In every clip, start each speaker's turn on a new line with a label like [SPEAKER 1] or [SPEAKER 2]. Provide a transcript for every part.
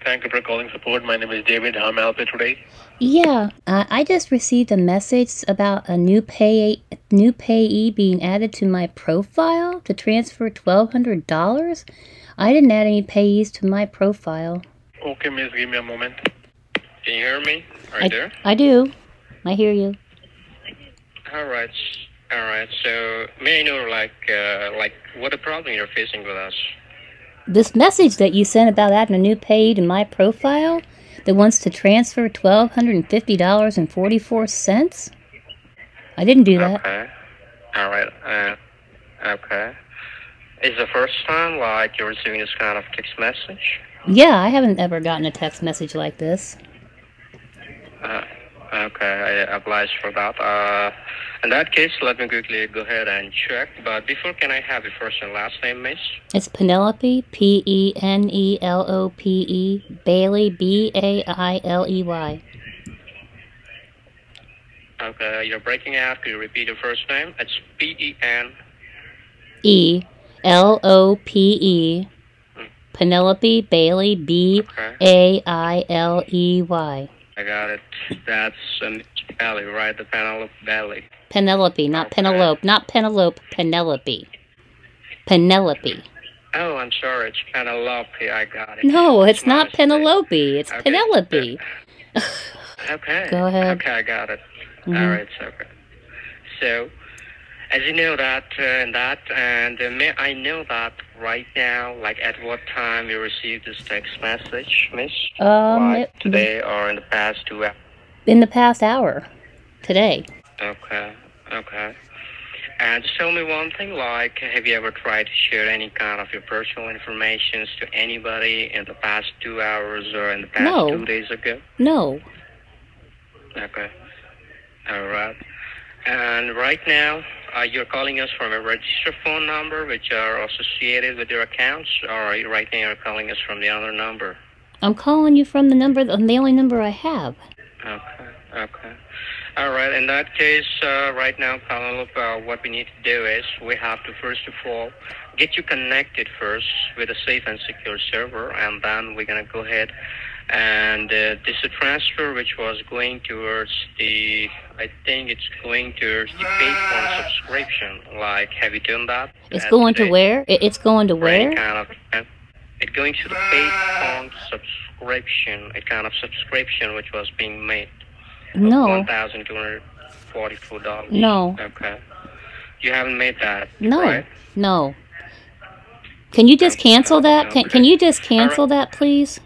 [SPEAKER 1] Thank you for calling support. My name is David. How may I help you today?
[SPEAKER 2] Yeah, I just received a message about a new payee being added to my profile to transfer $1,200. I didn't add any payees to my profile.
[SPEAKER 1] Okay, miss, give me a moment. Can you hear me? Are you there?
[SPEAKER 2] I do. I hear you.
[SPEAKER 1] All right. So, may I know, what the problem you're facing with us?
[SPEAKER 2] This message that you sent about adding a new payee to my profile that wants to transfer $1,250.44? I didn't do that.
[SPEAKER 1] Okay. All right. Okay. Is the first time, you're receiving this kind of text message?
[SPEAKER 2] Yeah, I haven't ever gotten a text message like this.
[SPEAKER 1] Okay, I oblige for that. In that case, let me quickly go ahead and check. But before, can I have your first and last name, miss?
[SPEAKER 2] It's Penelope, Penelope, Bailey, Bailey.
[SPEAKER 1] Okay, you're breaking out. Could you repeat your first name? It's
[SPEAKER 2] Elope, Penelope, Bailey, Bailey.
[SPEAKER 1] I got it. That's Bailey, right? The Penelope Bailey.
[SPEAKER 2] Penelope, not Penelope. Not Penelope, Penelope. Penelope.
[SPEAKER 1] Oh, I'm sorry. It's Penelope. I got it.
[SPEAKER 2] No, it's not Penelope. It's Penelope.
[SPEAKER 1] Okay.
[SPEAKER 2] Go ahead.
[SPEAKER 1] Okay, I got it. All right, okay. So, as you know that, may I know that right now, at what time you received this text message, miss? Today or in the past 2 hours?
[SPEAKER 2] In the past hour. Today.
[SPEAKER 1] Okay. And just tell me one thing, have you ever tried to share any kind of your personal information to anybody in the past 2 hours or in the past 2 days ago?
[SPEAKER 2] No.
[SPEAKER 1] Okay. All right. And right now, you're calling us from a registered phone number which are associated with your accounts, or right now you're calling us from the other number?
[SPEAKER 2] I'm calling you from the only number I have.
[SPEAKER 1] Okay. All right. In that case, right now, Penelope, what we need to do is we have to, first of all, get you connected first with a safe and secure server, and then we're going to go ahead and this is a transfer which was going towards I think it's going towards the paid phone subscription. Have you done that?
[SPEAKER 2] It's going to where? It's going to where?
[SPEAKER 1] It's going to the paid phone subscription, a kind of subscription which was being made.
[SPEAKER 2] No.
[SPEAKER 1] $1,244.
[SPEAKER 2] No.
[SPEAKER 1] Okay. You haven't made that?
[SPEAKER 2] No.
[SPEAKER 1] Right?
[SPEAKER 2] No. Can you just cancel that? Can you just cancel that, please?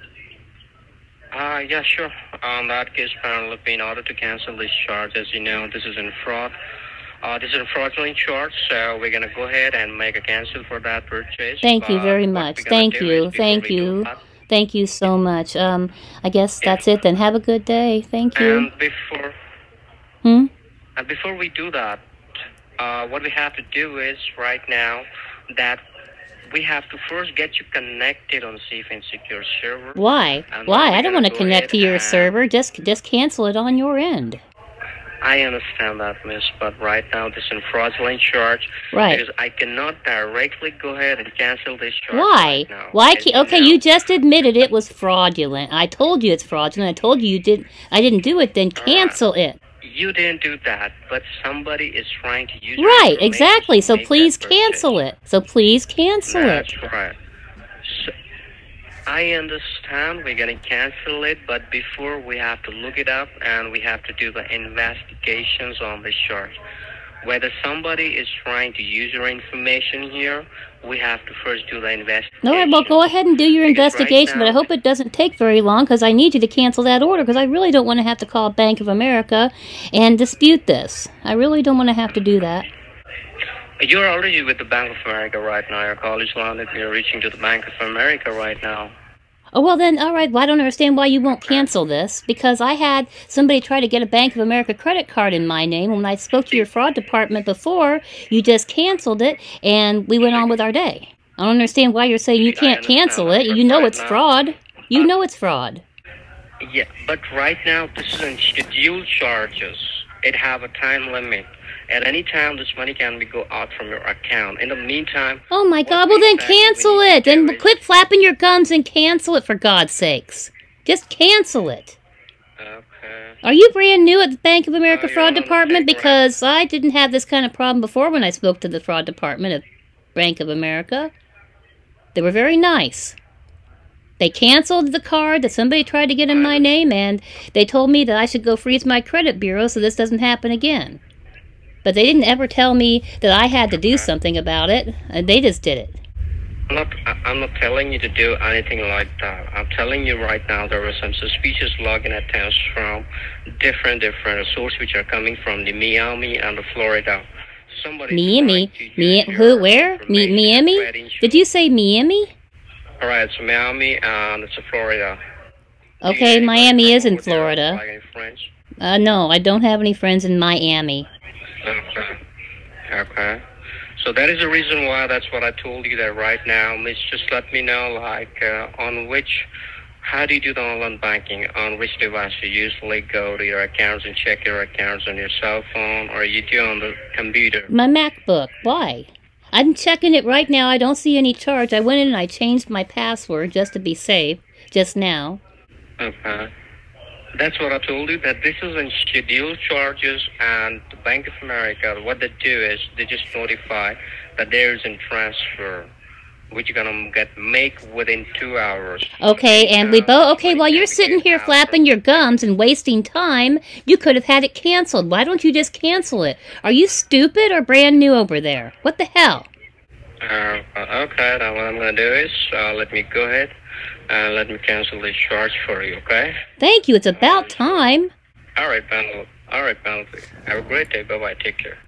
[SPEAKER 1] Yeah, sure. In that case, Penelope, in order to cancel this charge, as you know, this is in fraud. This is a fraudulent charge, so we're going to go ahead and make a cancel for that purchase.
[SPEAKER 2] Thank you very much. Thank you. Thank you so much. I guess that's it then. Have a good day. Thank you.
[SPEAKER 1] And before we do that, what we have to do is right now that we have to first get you connected on safe and secure server.
[SPEAKER 2] Why? I don't want to connect to your server. Just cancel it on your end.
[SPEAKER 1] I understand that, miss, but right now this is a fraudulent charge.
[SPEAKER 2] Right.
[SPEAKER 1] Because I cannot directly go ahead and cancel this charge.
[SPEAKER 2] Why?
[SPEAKER 1] Right now.
[SPEAKER 2] Okay, you just admitted it was fraudulent. I told you it's fraudulent. I told you I didn't do it. Then cancel it.
[SPEAKER 1] You didn't do that, but somebody is trying to use
[SPEAKER 2] Right, exactly. So please cancel it.
[SPEAKER 1] That's right. So, I understand we're going to cancel it, but before we have to look it up and we have to do the investigations on this charge. Whether somebody is trying to use your information here, we have to first do the investigation.
[SPEAKER 2] All right, well, go ahead and do your investigation, but I hope it doesn't take very long because I need you to cancel that order because I really don't want to have to call Bank of America and dispute this. I really don't want to have to do that.
[SPEAKER 1] You're already with the Bank of America right now. Your call is landed. You're reaching to the Bank of America right now.
[SPEAKER 2] Oh, well then, all right, well, I don't understand why you won't cancel this, because I had somebody try to get a Bank of America credit card in my name. When I spoke to your fraud department before, you just canceled it, and we went on with our day. I don't understand why you're saying you can't cancel it. You know it's fraud. You know it's fraud.
[SPEAKER 1] Yeah, but right now, this is in scheduled charges. It have a time limit. At any time, this money can be go out from your account. In the meantime...
[SPEAKER 2] Oh my God, well then cancel it. Then quit flapping your gums and cancel it, for God's sakes. Just cancel it.
[SPEAKER 1] Okay.
[SPEAKER 2] Are you brand new at the Bank of America Fraud Department? Because I didn't have this kind of problem before when I spoke to the Fraud Department of Bank of America. They were very nice. They canceled the card that somebody tried to get in my name, and they told me that I should go freeze my credit bureau so this doesn't happen again. But they didn't ever tell me that I had to do something about it. They just did it.
[SPEAKER 1] I'm not telling you to do anything like that. I'm telling you right now there were some suspicious login attempts from different sources which are coming from the Miami and the Florida.
[SPEAKER 2] Miami? Who? Where? Miami? Did you say Miami?
[SPEAKER 1] Alright, it's Miami and it's Florida.
[SPEAKER 2] Okay, Miami is in Florida. No, I don't have any friends in Miami.
[SPEAKER 1] Okay. So that is the reason why, that's what I told you that right now. Miss, just let me know, like, how do you do the online banking? On which device you usually go to your accounts and check your accounts on your cell phone, or you do on the computer?
[SPEAKER 2] My MacBook. Why? I'm checking it right now. I don't see any charge. I went in and I changed my password just to be safe, just now.
[SPEAKER 1] Okay. That's what I told you, that this is in scheduled charges, and the Bank of America, what they do is they just notify that there is a transfer, which you're going to make within 2 hours.
[SPEAKER 2] Okay, and we both... Okay, while you're sitting here flapping your gums and wasting time, you could have had it canceled. Why don't you just cancel it? Are you stupid or brand new over there? What the hell?
[SPEAKER 1] Okay, now what I'm going to do is, let me go ahead and let me cancel this charge for you, okay?
[SPEAKER 2] Thank you, it's about time.
[SPEAKER 1] All right, Penelope. Have a great day. Bye-bye. Take care.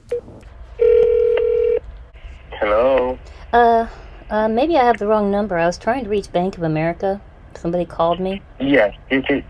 [SPEAKER 3] Hello?
[SPEAKER 2] Maybe I have the wrong number. I was trying to reach Bank of America. Somebody called me.
[SPEAKER 3] Yes, this is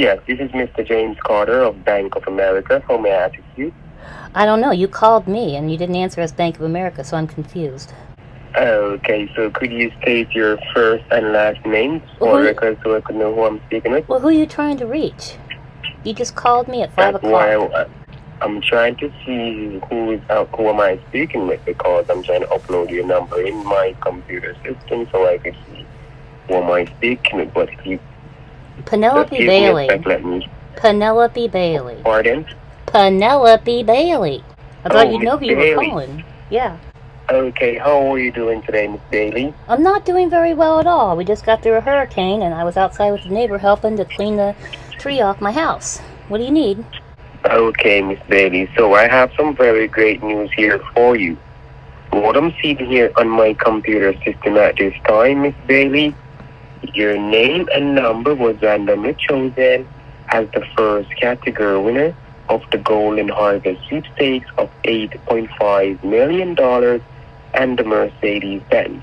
[SPEAKER 3] Mr. James Carter of Bank of America. How may I assist you?
[SPEAKER 2] I don't know. You called me and you didn't answer as Bank of America, so I'm confused.
[SPEAKER 3] Okay, so could you state your first and last names for record so I could know who I'm speaking with?
[SPEAKER 2] Well, who are you trying to reach? You just called me at 5 o'clock.
[SPEAKER 3] Why I'm trying to see who am I speaking with, because I'm trying to upload your number in my computer system so I can see who am I speaking with. But if you
[SPEAKER 2] Penelope Bailey. Penelope Bailey.
[SPEAKER 3] Pardon?
[SPEAKER 2] Penelope Bailey. I thought you'd know who you were calling. Yeah.
[SPEAKER 3] Okay, how are you doing today, Miss Bailey?
[SPEAKER 2] I'm not doing very well at all. We just got through a hurricane, and I was outside with the neighbor helping to clean the tree off my house. What do you need?
[SPEAKER 3] Okay, Miss Bailey, so I have some very great news here for you. What I'm seeing here on my computer system at this time, Miss Bailey, your name and number was randomly chosen as the first category winner of the Golden Harvest sweepstakes of $8.5 million and the Mercedes-Benz.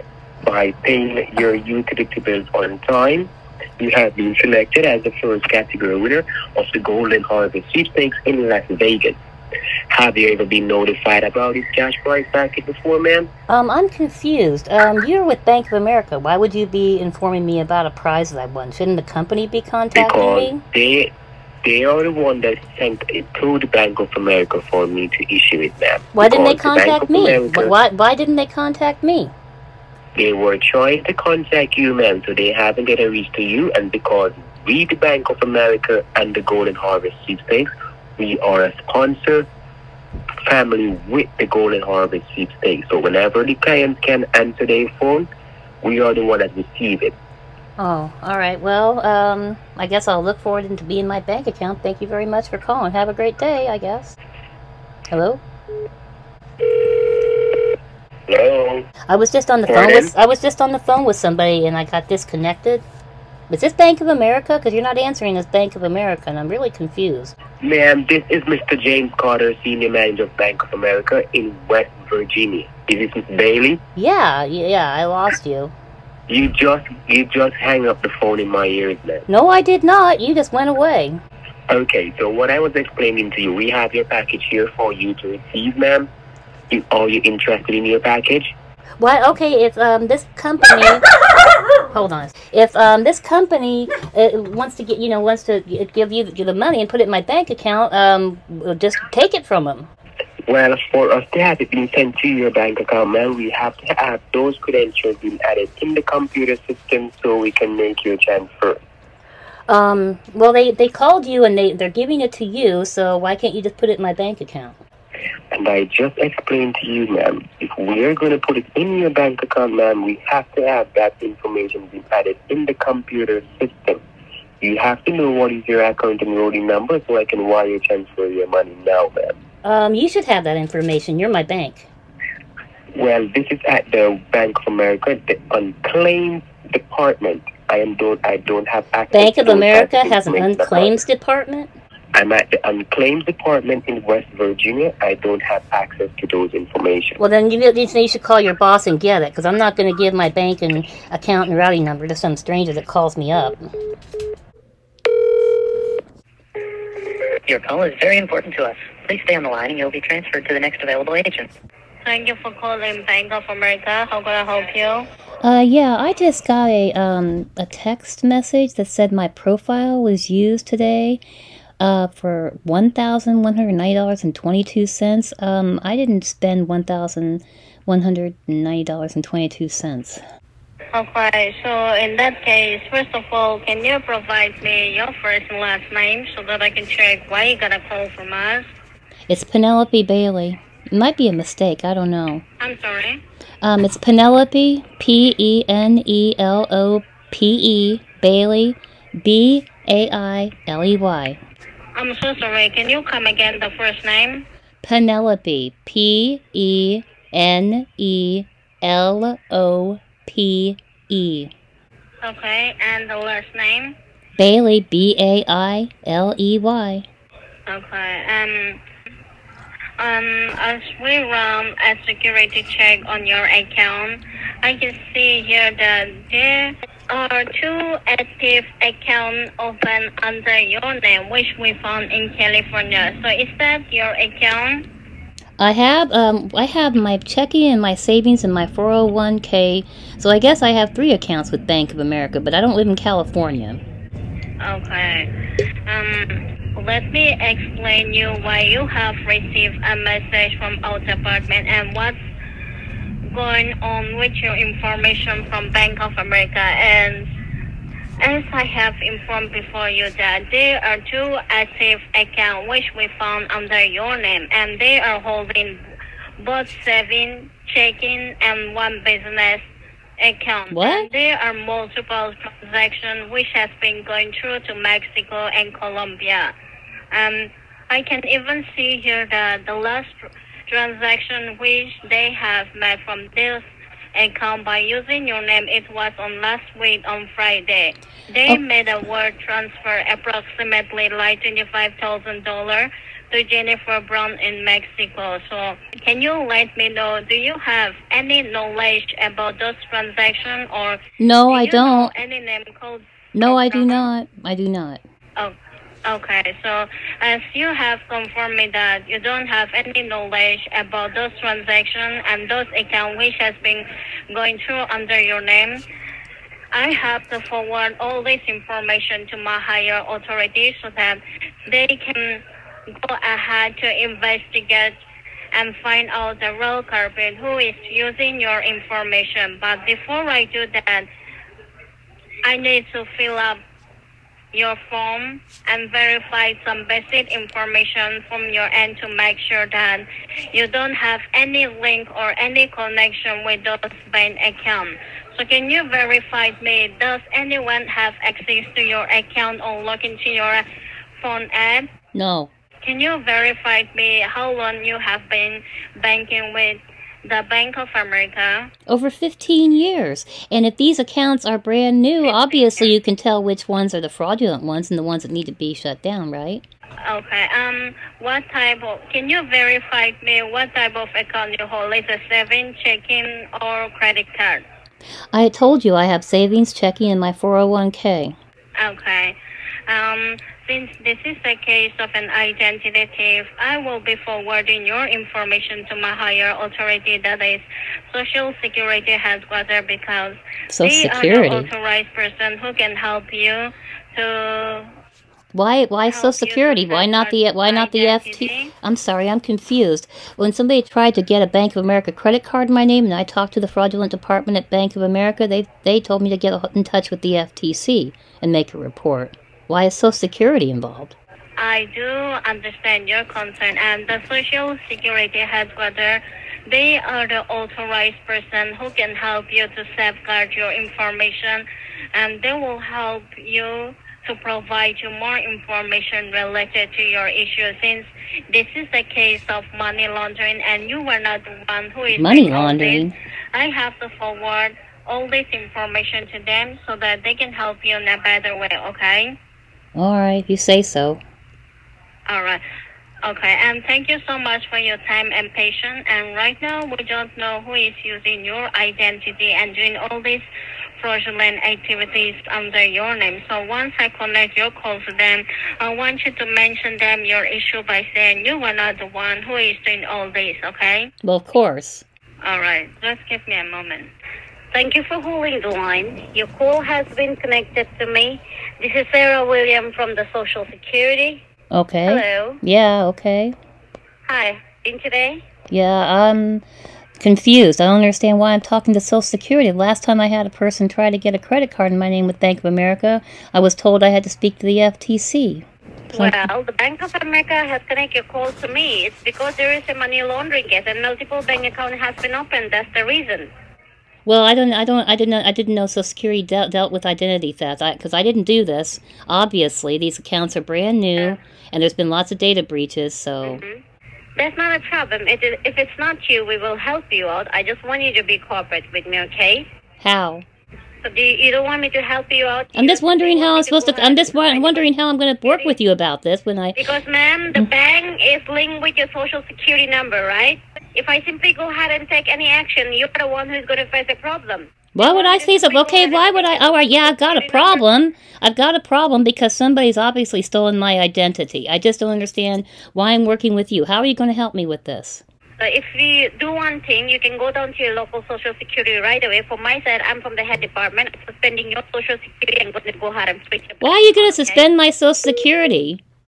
[SPEAKER 3] By paying your utility bills on time, you have been selected as the first category winner of the Golden Harvest sweepstakes in Las Vegas. Have you ever been notified about this cash prize package before, ma'am?
[SPEAKER 2] I'm confused. You're with Bank of America. Why would you be informing me about a prize that I won? Shouldn't the company be contacting me?
[SPEAKER 3] Because they are the one that sent it to the Bank of America for me to issue it, ma'am.
[SPEAKER 2] Why didn't they contact me? Why didn't they contact me?
[SPEAKER 3] They were trying to contact you, ma'am, so they haven't get a reach to you, and because we, the Bank of America and the Golden Harvest sweepstakes, we are a sponsor family with the Golden Harvest sweepstakes. So whenever the clients can answer their phone, we are the one that receive it.
[SPEAKER 2] Oh, all right. Well, I guess I'll look forward to being in my bank account. Thank you very much for calling. Have a great day, I guess. Hello?
[SPEAKER 3] Hello?
[SPEAKER 2] I was just on the phone with somebody and I got disconnected. Is this Bank of America? Because you're not answering as Bank of America, and I'm really confused.
[SPEAKER 3] Ma'am, this is Mr. James Carter, Senior Manager of Bank of America in West Virginia. Is this Miss Bailey?
[SPEAKER 2] Yeah, I lost you.
[SPEAKER 3] You just hang up the phone in my ears, ma'am.
[SPEAKER 2] No, I did not. You just went away.
[SPEAKER 3] Okay, so what I was explaining to you, we have your package here for you to receive, ma'am. Are you interested in your package?
[SPEAKER 2] Why? Okay, if this company, hold on. If this company wants to give you the money and put it in my bank account, just take it from them.
[SPEAKER 3] Well, for us to have it being sent to your bank account, ma'am, we have to have those credentials being added in the computer system so we can make your transfer.
[SPEAKER 2] Well, they called you and they're giving it to you, so why can't you just put it in my bank account?
[SPEAKER 3] And I just explained to you, ma'am, if we're going to put it in your bank account, ma'am, we have to have that information being added in the computer system. You have to know what is your account enrolling number so I can wire transfer your money now, ma'am.
[SPEAKER 2] You should have that information. You're my bank.
[SPEAKER 3] Well, this is at the Bank of America, the unclaimed department. I don't have access.
[SPEAKER 2] Bank of America has an unclaimed department?
[SPEAKER 3] I'm at the unclaimed department in West Virginia. I don't have access to those information.
[SPEAKER 2] Well, then you should call your boss and get it, because I'm not going to give my bank and account and routing number to some stranger that calls me up.
[SPEAKER 4] Your call is very important to us. Please stay on the line and you'll be transferred to the next available agent.
[SPEAKER 5] Thank you for calling Bank of America. How can I help you?
[SPEAKER 2] Yeah, I just got a text message that said my profile was used today for $1,190.22. I didn't spend $1,190.22.
[SPEAKER 5] Okay, so in that case, first of all, can you provide me your first and last name so that I can check why you got a call from us?
[SPEAKER 2] It's Penelope Bailey. It might be a mistake, I don't know.
[SPEAKER 5] I'm sorry?
[SPEAKER 2] It's Penelope, P-E-N-E-L-O-P-E, Bailey, B-A-I-L-E-Y.
[SPEAKER 5] I'm so sorry. Can you come again, the first name?
[SPEAKER 2] Penelope, P-E-N-E-L-O-P-E.
[SPEAKER 5] Okay, and the last name?
[SPEAKER 2] Bailey, B-A-I-L-E-Y.
[SPEAKER 5] Okay, as we run a security check on your account, I can see here that there are 2 active accounts open under your name, which we found in California. So is that your account?
[SPEAKER 2] I have my checking and my savings and my 401k. So I guess I have 3 accounts with Bank of America, but I don't live in California.
[SPEAKER 5] Okay. Let me explain you why you have received a message from our department and what's going on with your information from Bank of America. And as I have informed before you that there are 2 active accounts which we found under your name, and they are holding both saving, checking, and 1 business account.
[SPEAKER 2] What?
[SPEAKER 5] And there are multiple transactions which has been going through to Mexico and Colombia. I can even see here that the last transaction which they have made from this account by using your name, it was on last week on Friday. They made a wire transfer approximately like $25,000 to Jennifer Brown in Mexico. So can you let me know, do you have any knowledge about those transactions, or
[SPEAKER 2] no, I don't.
[SPEAKER 5] Any name code?
[SPEAKER 2] No, I do not. I do not.
[SPEAKER 5] Oh, okay. So as you have confirmed me that you don't have any knowledge about those transactions and those accounts which has been going through under your name, I have to forward all this information to my higher authorities so that they can go ahead to investigate and find out the real culprit who is using your information. But before I do that, I need to fill up your form and verify some basic information from your end to make sure that you don't have any link or any connection with those bank accounts. So can you verify me, does anyone have access to your account or log into your phone app?
[SPEAKER 2] No.
[SPEAKER 5] Can you verify me how long you have been banking with the Bank of America?
[SPEAKER 2] Over 15 years. And if these accounts are brand new, obviously you can tell which ones are the fraudulent ones and the ones that need to be shut down, right?
[SPEAKER 5] Okay. Can you verify me what type of account you hold? Is it savings, checking, or credit card?
[SPEAKER 2] I told you I have savings, checking, and my 401k.
[SPEAKER 5] Okay. Since this is a case of an identity thief, I will be forwarding your information to my higher authority, that is Social Security headquarters, because they are the authorized person who can help you to.
[SPEAKER 2] Why Social Security? Why not the FT? I'm sorry, I'm confused. When somebody tried to get a Bank of America credit card in my name and I talked to the fraudulent department at Bank of America, they told me to get in touch with the FTC and make a report. Why is Social Security involved?
[SPEAKER 5] I do understand your concern, and the Social Security headquarters, they are the authorized person who can help you to safeguard your information, and they will help you to provide you more information related to your issue, since this is a case of money laundering and you were not the one who is
[SPEAKER 2] Money
[SPEAKER 5] doing all
[SPEAKER 2] laundering?
[SPEAKER 5] this. I have to forward all this information to them so that they can help you in a better way, okay?
[SPEAKER 2] All right, you say so.
[SPEAKER 5] All right. Okay, and thank you so much for your time and patience. And right now, we don't know who is using your identity and doing all these fraudulent activities under your name. So once I connect your call to them, I want you to mention them your issue by saying you were not the one who is doing all this, okay?
[SPEAKER 2] Well, of course.
[SPEAKER 5] All right, just give me a moment. Thank you for holding the line. Your call has been connected to me. This is Sarah William from the Social Security.
[SPEAKER 2] Okay.
[SPEAKER 5] Hello.
[SPEAKER 2] Yeah, okay.
[SPEAKER 5] Hi, in today?
[SPEAKER 2] Yeah, I'm confused. I don't understand why I'm talking to Social Security. Last time I had a person try to get a credit card in my name with Bank of America, I was told I had to speak to the FTC.
[SPEAKER 5] Well, the Bank of America has connected your call to me. It's because there is a money laundering case and multiple bank accounts has been opened. That's the reason.
[SPEAKER 2] Well, I didn't know Social Security dealt with identity theft because I didn't do this. Obviously, these accounts are brand new, and there's been lots of data breaches. So
[SPEAKER 5] that's not a problem. If it's not you, we will help you out. I just want you to be corporate with me, okay?
[SPEAKER 2] How?
[SPEAKER 5] So you don't want me to help you out?
[SPEAKER 2] I'm just wondering how I'm supposed to. I'm just wondering how I'm going to work with you about this when I.
[SPEAKER 5] Because, ma'am, the bank is linked with your Social Security number, right? If I simply go ahead and take any action, you're the one who's going to face a problem.
[SPEAKER 2] Why would I say so? Okay, why would I? All right, yeah, I've got a problem. I've got a problem because somebody's obviously stolen my identity. I just don't understand why I'm working with you. How are you going to help me with this?
[SPEAKER 5] So if you do one thing, you can go down to your local Social Security right away. From my side, I'm from the head department. I'm suspending your Social Security and going to go ahead and switch it.
[SPEAKER 2] Why are you going to suspend my Social Security?